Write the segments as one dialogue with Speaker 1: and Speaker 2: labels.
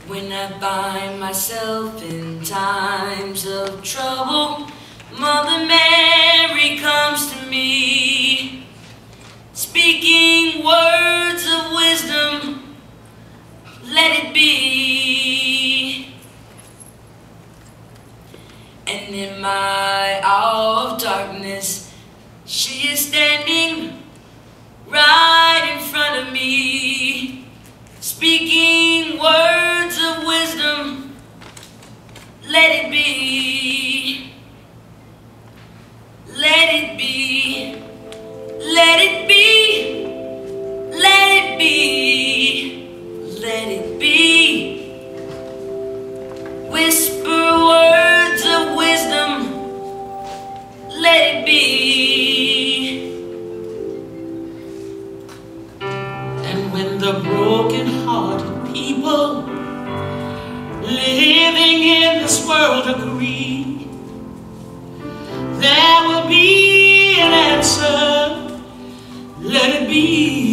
Speaker 1: When I find myself in times of trouble, Mother Mary comes to me, speaking words of wisdom, let it be. And in my hour of darkness, she is standing right in front of me, speaking words of wisdom, let it be, let it be, let it be, let it be, let it be. Whisper words of wisdom, let it be. And when the broken-hearted people living in this world agree, there will be an answer, let it be.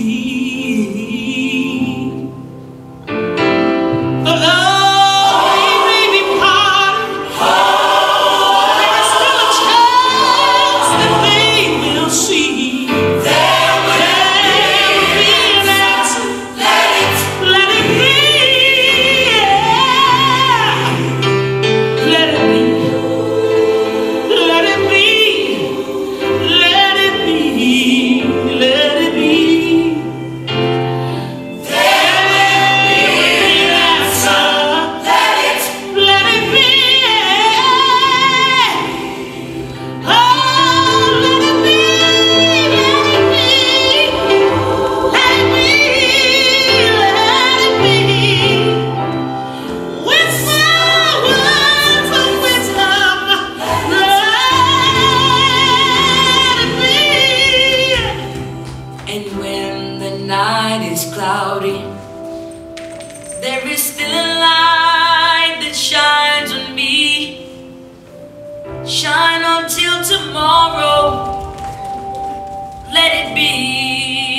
Speaker 1: Although we may be parted, there is still a chance that they will see. There will be an answer, let it be. Let it be, let it be, let it be, let it be. There will be an answer, let it be. Oh, let it be, let it be, let it be. Whisper words of wisdom, let it be. And when the night is cloudy, there is still a light that shines on me. Shine until tomorrow, let it be.